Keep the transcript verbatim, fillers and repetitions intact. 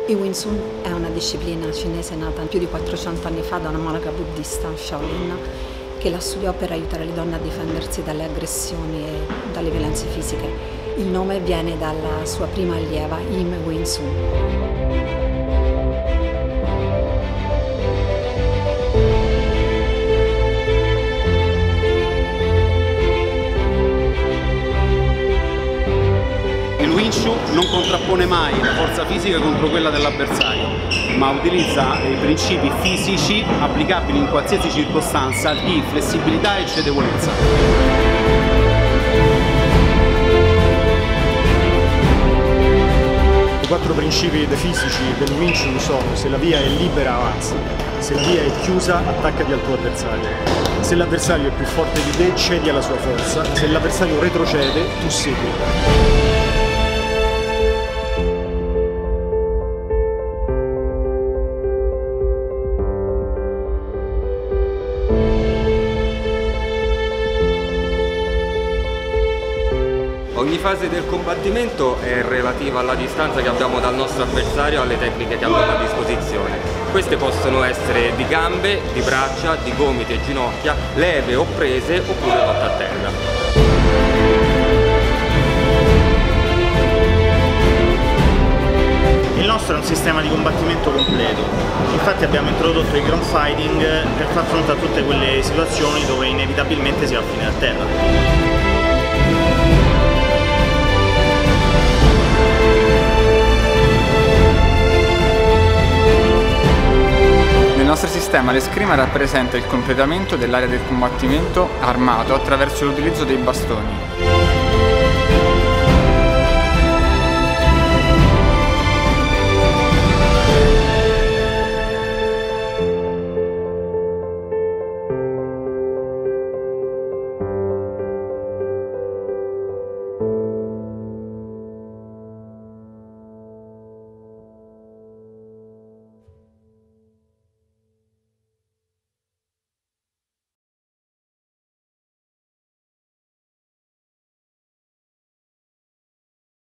Il Wing Chun è una disciplina cinese nata più di quattrocento anni fa da una monaca buddista, Shaolin, che la studiò per aiutare le donne a difendersi dalle aggressioni e dalle violenze fisiche. Il nome viene dalla sua prima allieva, Im Wing Chun. Il Wing Chun non contrappone mai la forza fisica contro quella dell'avversario, ma utilizza i principi fisici applicabili in qualsiasi circostanza di flessibilità e cedevolezza. I quattro principi fisici del Wing Chun sono: se la via è libera avanza, se la via è chiusa attacca al tuo avversario, se l'avversario è più forte di te cedi alla sua forza, se l'avversario retrocede tu segui. Ogni fase del combattimento è relativa alla distanza che abbiamo dal nostro avversario e alle tecniche che abbiamo a disposizione. Queste possono essere di gambe, di braccia, di gomiti e ginocchia, leve o prese oppure lotta a terra. Il nostro è un sistema di combattimento completo, infatti abbiamo introdotto il ground fighting per far fronte a tutte quelle situazioni dove inevitabilmente si va a finire a terra. Nel nostro sistema l'escrima rappresenta il completamento dell'area del combattimento armato attraverso l'utilizzo dei bastoni.